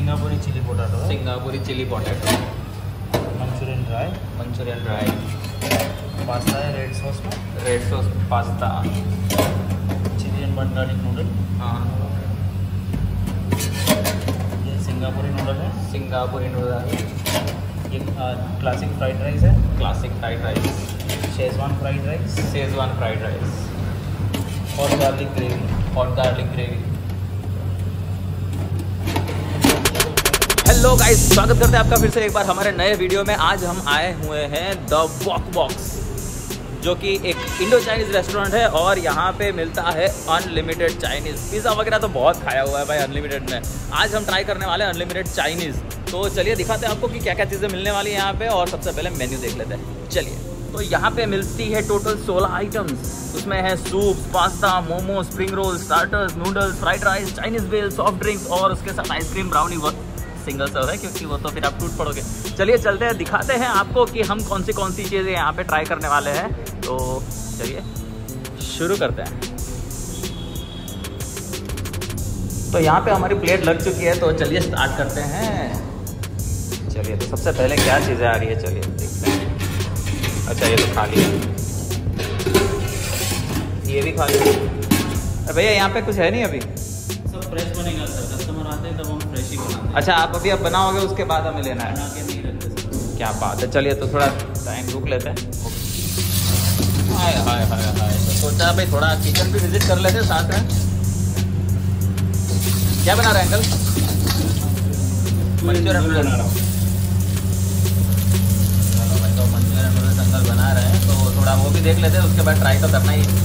सिंगापुरी chilli potato, Singapuri chilli potato, Manchurian dry, pasta है red sauce में, red sauce pasta, chilli and burn garlic noodle, हाँ ये Singapuri noodle है, सिंगापुरी नूडल, ये क्लासिक फ्राइड राइस है, classic fried rice, Schezwan fried rice, Schezwan fried rice, और garlic gravy, और garlic gravy. Hello guys, स्वागत करते हैं आपका फिर से एक बार हमारे नए वीडियो में। आज हम आए हुए हैं द वॉक बॉक्स, जो कि एक इंडो चाइनीज़ रेस्टोरेंट है और यहाँ पे मिलता है अनलिमिटेड चाइनीज़। पिज़्ज़ा वगैरह तो बहुत खाया हुआ है भाई अनलिमिटेड में। आज हम ट्राई करने वाले हैं अनलिमिटेड चाइनीज़। तो चलिए दिखाते हैं आपको कि क्या क्या चीज़ें मिलने वाली हैं यहाँ पे, और सबसे पहले मेन्यू देख लेते हैं। चलिए, तो यहाँ पे मिलती है टोटल 16 आइटम्स। उसमें है soup, pasta, momo, spring roll, starters, noodles, fried rice, Chinese bhel, soft drinks और उसके साथ आइसक्रीम, ब्राउनी। सिंगल सर्व है क्योंकि वो तो फिर आप टूट पड़ोगे। चलिए चलते हैं, दिखाते हैं आपको कि हम कौन सी चीज़ें यहाँ पे ट्राई करने वाले हैं। तो चलिए शुरू करते हैं। तो यहाँ पे हमारी प्लेट लग चुकी है, तो चलिए स्टार्ट करते हैं। चलिए, तो सबसे पहले क्या चीज़ें आ रही है, चलिए देखते हैं। अच्छा, ये तो खा लिया, ये भी खा लिया। अरे भैया, यहाँ पे कुछ है नहीं अभी, सब फ्रेश बनेगा सर। कस्टमर आते हैं तब हम फ्रेश ही बनाते हैं। अच्छा, आप अभी बनाओगे उसके बाद हमें लेना है? बना के नहीं रखते सर। क्या बात है। चलिए, तो थोड़ा टाइम रुक लेते हैं। हाय हाय हाय हाय, तो सोचा भाई थोड़ा किचन भी विजिट कर लेते हैं साथ में। क्या बना रहे हैं अंकल? मंचूरियन नूडल बना रहा हूँ। चलो भाई, तो मंचूरियन नूडल्स अंकल बना रहे हैं, तो थोड़ा वो भी देख लेते हैं, उसके बाद ट्राई तो करना ही।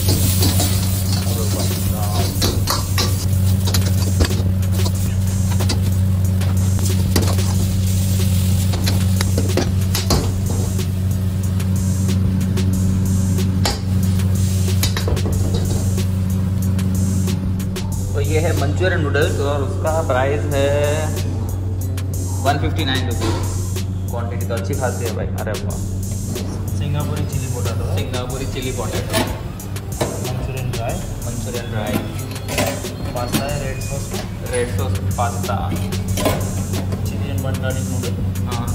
तो ये है मंचूरियन नूडल्स और उसका प्राइस है 159 रुपीज़। क्वान्टिटी तो अच्छी खासी है भाई। अरे वाह। Singapuri chilli potato, Singapuri chilli potato, Manchurian dry, pasta है रेड सॉस में, red sauce pasta, chilli and burn garlic noodle, हाँ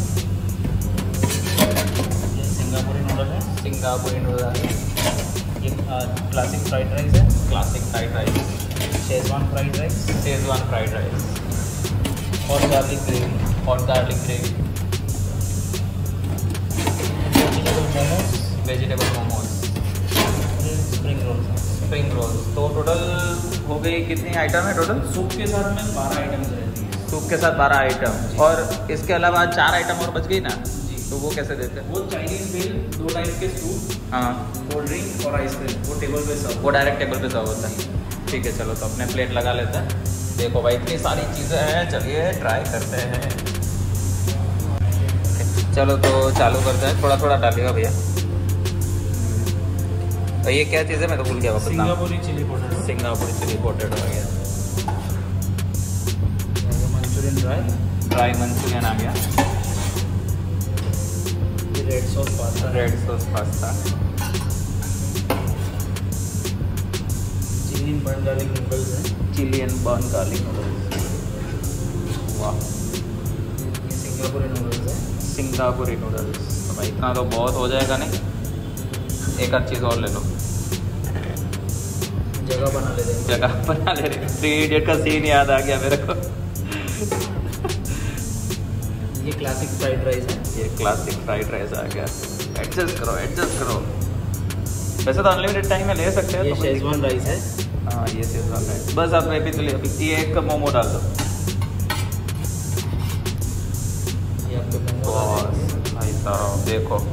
ये सिंगापुरी नूडल है, सिंगापुरी नूडल, ये क्लासिक फ्राइड राइस है, classic fried rice, Schezwan fried rice, Schezwan fried rice, और गार्लिक ग्रेवी, और garlic gravy, vegetable momos, spring rolls. Spring rolls. तो total हो गई कितनी आइटम है टोटल? सूप के साथ में 12 आइटम्स रहती है। सूप के साथ 12 आइटम, और इसके अलावा 4 आइटम और बच गई ना जी। तो वो कैसे देते हैं? वो चाइनीज बेल, 2 टाइप के सूप, हाँ, कोल्ड ड्रिंक और आइसक्रीम, वो टेबल पे सर्व। वो डायरेक्ट टेबल पे सर्व होता है। ठीक है, चलो तो अपने प्लेट लगा लेते हैं। देखो भाई, इतनी सारी चीज़ें हैं, चलिए ट्राई करते हैं। चलो तो चालू करते हैं। थोड़ा थोड़ा डालिएगा भैया। तो ये क्या चीज़ है, मैं तो भूल गया वापस नाम। Singapuri chilli potato, Singapuri chilli potato आ गया, मंचूरियन ड्राई मंचूरियन आ गया, red sauce pasta, red sauce pasta, chilli burn garlic noodles है, चिलियन बर्न गार्लिक नूडल्स। वाह, ये सिंगापुरी नूडल्स है, सिंगापुरी नूडल्स। तो भाई इतना तो बहुत हो जाएगा नहीं, एक आध चीज़ और ले लो। जगह बना ले देंगे। जगह बना ले रहे। 3 इडियट का सीन याद आ गया मेरे को। ये क्लासिक फ्राइड राइस है, ये क्लासिक फ्राइड राइस आ गया। एडजस्ट करो, एडजस्ट करो। वैसे तो अनलिमिटेड टाइम में ले सकते हैं। ये शेजवान राइस है, हाँ ये शेजवान राइस। बस आप अभी तो ले, ये एक मोमो डाल दो। ये आपको मोमो डाल देंगे। भाई साहब देखो,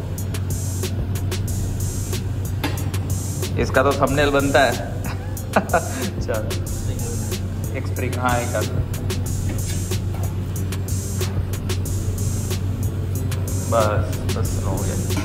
इसका तो थंबनेल बनता है। चल, एक स्प्रिंग, हाँ एक बस बस हो गया।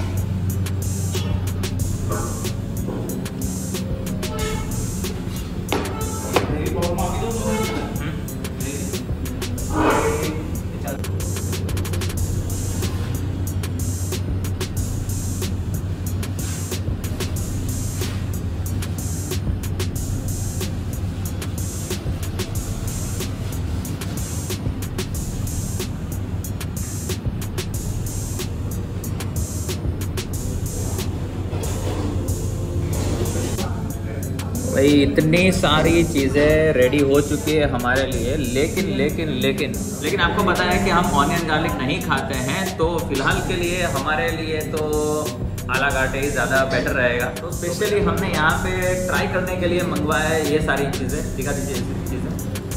भाई इतनी सारी चीज़ें रेडी हो चुकी है हमारे लिए, लेकिन आपको पता है कि हम ऑनियन गार्लिक नहीं खाते हैं, तो फिलहाल के लिए हमारे लिए तो आला घाटे ही ज़्यादा बेटर रहेगा। तो स्पेशली हमने यहाँ पे ट्राई करने के लिए मंगवाया है ये सारी चीज़ें। दिखा दीजिए चीज़ें।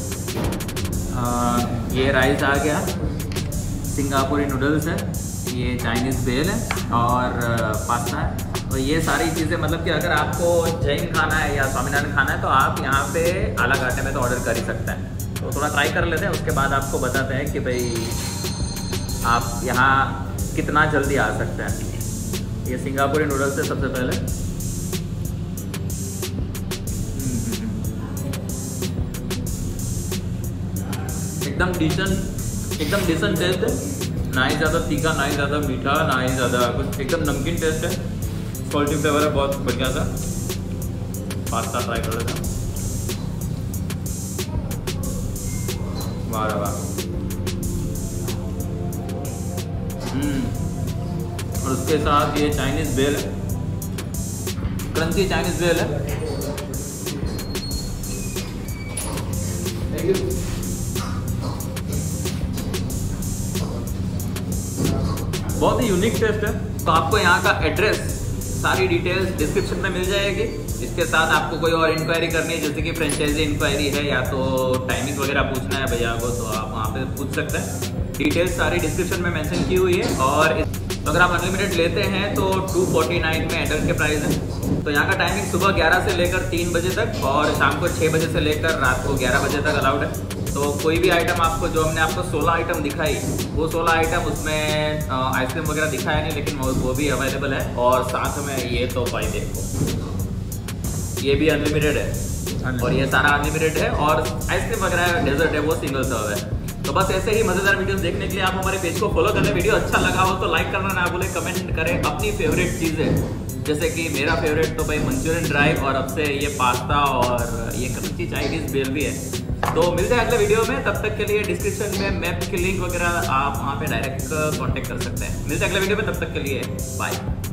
ये राइस आ गया, सिंगापुरी नूडल्स है, ये चाइनीज़ भेल है और पास्ता है। तो ये सारी चीज़ें मतलब कि अगर आपको जैन खाना है या स्वामीनारायण खाना है तो आप यहाँ पे आला घाटे में तो ऑर्डर कर ही सकते हैं। तो थोड़ा ट्राई कर लेते हैं, उसके बाद आपको बताते हैं कि भाई आप यहाँ कितना जल्दी आ सकते हैं। ये सिंगापुरी नूडल्स है सबसे पहले। एकदम डिसेंट टेस्ट है, ना ही ज़्यादा तीखा, ना ही ज़्यादा मीठा, ना ही ज़्यादा कुछ, एकदम नमकीन टेस्ट है। सॉल्टी फ्लेवर है बहुत बढ़िया सा। पास्ता ट्राई कर लेते हैं। वाह वाह। और उसके साथ ये चाइनीज़ भेल है, क्रंची चाइनीज़ भेल है। बहुत ही यूनिक टेस्ट है। तो आपको यहाँ का एड्रेस, सारी डिटेल्स डिस्क्रिप्शन में मिल जाएगी। इसके साथ आपको कोई और इंक्वायरी करनी है, जैसे कि फ्रेंचाइजी इंक्वायरी है या तो टाइमिंग वगैरह पूछना है भैया को, तो आप वहाँ पे पूछ सकते हैं। डिटेल्स सारी डिस्क्रिप्शन में मेंशन की हुई है। और अगर आप अनलिमिटेड लेते हैं तो 249 में एडल्ट के प्राइस है। तो यहाँ का टाइमिंग सुबह 11 से लेकर 3 बजे तक और शाम को 6 बजे से लेकर रात को 11 बजे तक अलाउड है। तो कोई भी आइटम आपको, जो हमने आपको 16 आइटम दिखाई, वो 16 आइटम उसमें आइसक्रीम वगैरह दिखाया नहीं, लेकिन वो भी अवेलेबल है। और साथ में ये तो भाई देखो, ये भी अनलिमिटेड है और ये सारा अनलिमिटेड है। और आइसक्रीम वगैरह डेजर्ट है वो सिंगल सर्व है। तो बस ऐसे ही मज़ेदार वीडियोस देखने के लिए आप हमारे पेज को फॉलो कर लें। वीडियो अच्छा लगा हो तो लाइक करना ना भूलें, कमेंट करें अपनी फेवरेट चीज़ें, जैसे कि मेरा फेवरेट तो भाई मंचूरियन ड्राई, और अब से ये पास्ता और ये क्रंची चाइनीज़ भेल भी है। तो मिलते हैं अगले वीडियो में, तब तक के लिए डिस्क्रिप्शन में मैप की लिंक वगैरह आप वहाँ पे डायरेक्ट कांटेक्ट कर सकते हैं। मिलते हैं अगले वीडियो में, तब तक के लिए बाय।